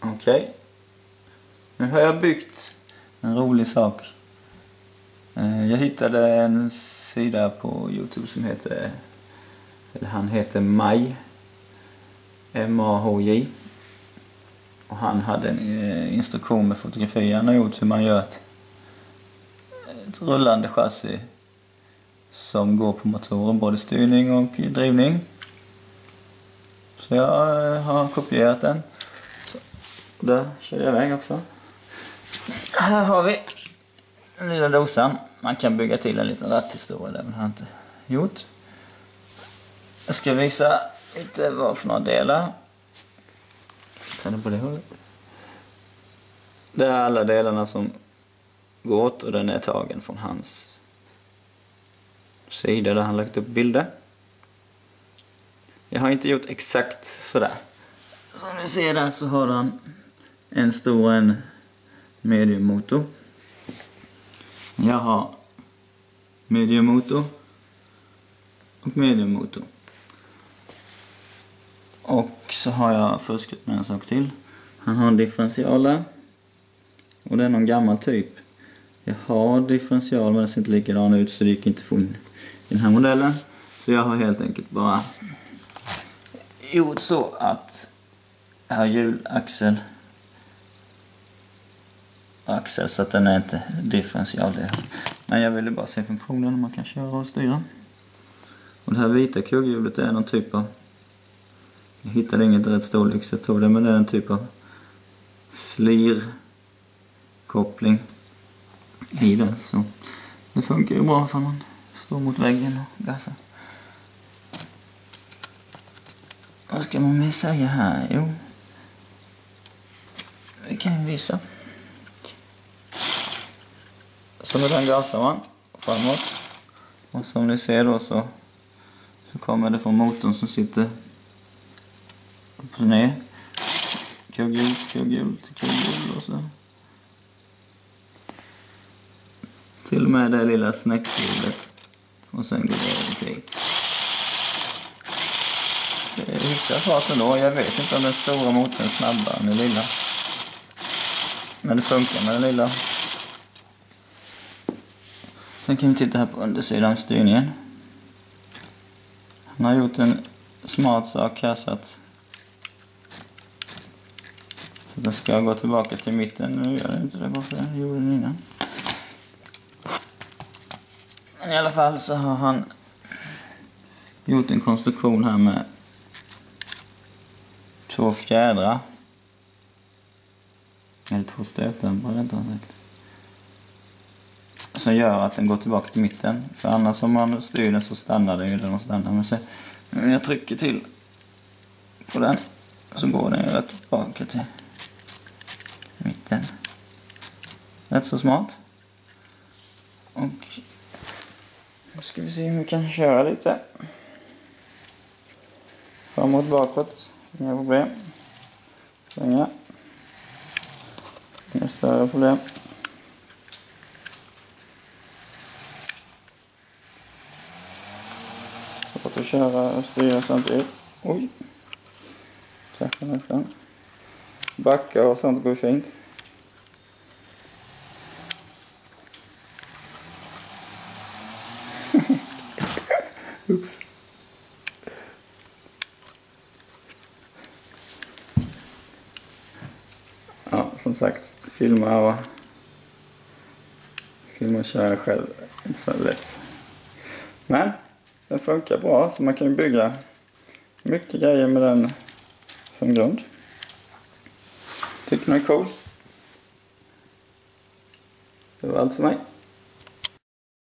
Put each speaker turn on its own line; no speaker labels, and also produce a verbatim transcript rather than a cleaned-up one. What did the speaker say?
Okej. Okay. Nu har jag byggt en rolig sak. Jag hittade en sida på YouTube som heter, eller han heter Maj, M A H J. Och han hade en instruktion med fotografi. Han har gjort hur man gör ett, ett rullande chassi som går på motorer, både styrning och drivning. Så jag har kopierat den. Så, där kör jag iväg också. Här har vi den lilla dosan. Man kan bygga till en liten ratthistoria, det har jag inte gjort. Jag ska visa lite vad för några delar. Ta det på det hållet. Det är alla delarna som går åt och den är tagen från hans sida där han lagt upp bilder. Jag har inte gjort exakt sådär. Som ni ser där så har han en stor och en medium motor. Jag har medium motor och medium motor. Och så har jag fuskat med en sak till. Han har en differential där. Och det är någon gammal typ. Jag har differential men det ser inte likadan ut så det gick inte att få in i den här modellen. Så jag har helt enkelt bara gjort så att jag har hjulaxel axel så att den är inte differential. Men jag ville bara se funktionen om man kan köra och styra. Och det här vita kugghjulet är någon typ av, jag hittade inget rätt storlek så jag tror det, men det är en typ av slirkoppling i det, så det funkar ju bra för man står mot väggen och gasar. Vad ska man med säga här? Jo, vi kan visa. Så med den gasar man framåt. Och som ni ser då så, så kommer det från motorn som sitter upp och ner. Kugghjul, kugghjul till kugghjul och så. Till och med det lilla snäckhjulet. Och sen går det dit. Det är hyfsat fart ändå. Jag vet inte om den stora motorn är snabbare än den lilla. Men det funkar med den lilla. Sen kan vi titta här på undersidan styrningen. Han har gjort en smart sak här så att så den ska gå tillbaka till mitten. Nu gör det inte det, varför jag gjorde den innan. Men i alla fall så har han gjort en konstruktion här med två fjädrar. Eller två stötdämpare rättare sagt. Som gör att den går tillbaka till mitten. För annars om man styr den så stannar den ju där den stannar. Men så, när jag trycker till på den så går den ju rätt tillbaka till mitten. Rätt så smart. Och nu ska vi se om vi kan köra lite. Framåt, bakåt. Inga problem. Svänga. Inga större problem. Så att köra och styra samtidigt. Oj. Träffar nästan. Backa och sånt går fint. Oops. Ja, som sagt, filma och filma och köra själv är inte så lätt. Men den funkar bra så man kan ju bygga mycket grejer med den som grund. Tycker ni är cool? Det var allt för mig.